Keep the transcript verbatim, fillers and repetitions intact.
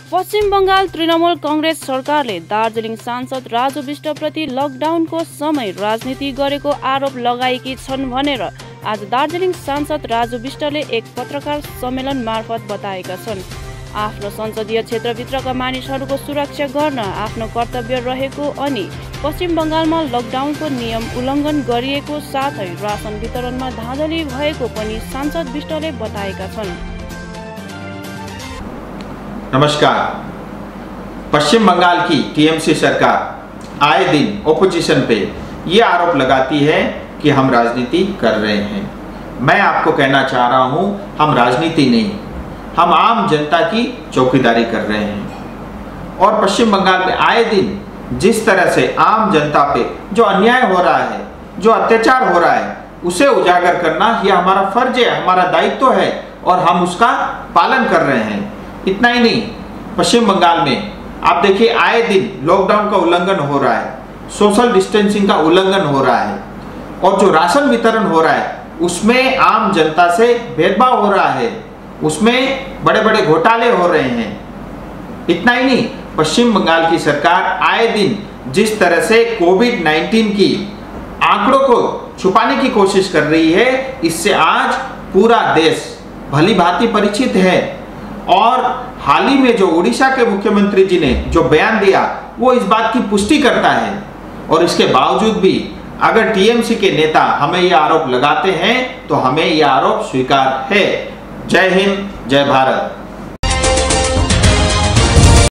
पश्चिम बंगाल तृणमूल कांग्रेस सरकारले दार्जिलिङ सांसद राजु विष्टप्रति लकडाउनको समय राजनीति गरेको आरोप लगाएकी छन् भनेर आज दार्जिलिङ सांसद राजु विष्टले एक पत्रकार सम्मेलन मार्फत बताएका छन्। आफ्नो संसदीय क्षेत्रभित्रका मानिसहरूको सुरक्षा गर्न आफ्नो कर्तव्य रहेको अनि पश्चिम बंगालमा लकडाउनको नियम उल्लङ्घन गरिएको साथै रासन वितरणमा धाँधली भएको पनि सांसद विष्टले बताएका छन्। नमस्कार। पश्चिम बंगाल की टीएमसी सरकार आए दिन ओपोजिशन पे ये आरोप लगाती है कि हम राजनीति कर रहे हैं। मैं आपको कहना चाह रहा हूँ, हम राजनीति नहीं, हम आम जनता की चौकीदारी कर रहे हैं। और पश्चिम बंगाल में आए दिन जिस तरह से आम जनता पे जो अन्याय हो रहा है, जो अत्याचार हो रहा है, उसे उजागर करना यह हमारा फर्ज है, हमारा दायित्व है और हम उसका पालन कर रहे हैं। इतना ही नहीं, पश्चिम बंगाल में आप देखिए आए दिन लॉकडाउन का उल्लंघन हो रहा है, सोशल डिस्टेंसिंग का उल्लंघन हो रहा है और जो राशन वितरण हो रहा है उसमें आम जनता से भेदभाव हो रहा है, उसमें बड़े बड़े घोटाले हो रहे हैं। इतना ही नहीं, पश्चिम बंगाल की सरकार आए दिन जिस तरह से कोविड नाइन्टीन की आंकड़ों को छुपाने की कोशिश कर रही है, इससे आज पूरा देश भली भांति परिचित है। और हाल ही में जो उड़ीसा के मुख्यमंत्री जी ने जो बयान दिया वो इस बात की पुष्टि करता है। और इसके बावजूद भी अगर टीएमसी के नेता हमें ये आरोप लगाते हैं तो हमें ये आरोप स्वीकार है। जय हिंद, जय भारत।